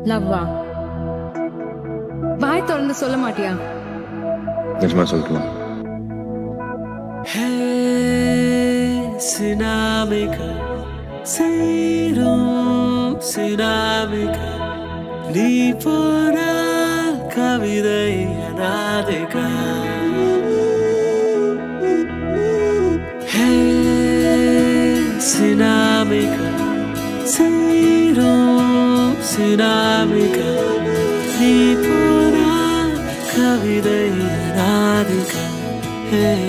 லவ்வா? வாய் திறந்து சொல்ல மாட்டியா? நிஜமா சொல்லட்டுமா? சினாமிகள் சேரும் சினாமிகள் நீ போனால் கவிதை அனாதைகள் சினாமிகள் சேரும் சினாமிகள் நீ போனால் கவிதை அனாதைகள்